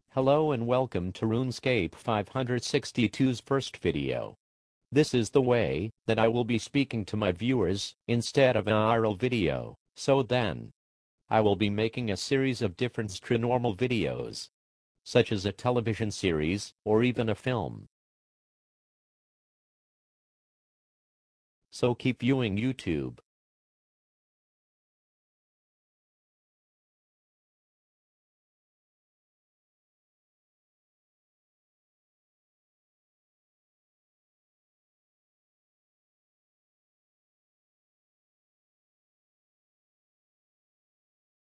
Hello and welcome to RuneScape560Two's first video. This is the way that I will be speaking to my viewers instead of an IRL video. So then, I will be making a series of different Xtranormal videos, such as a television series or even a film. So keep viewing YouTube.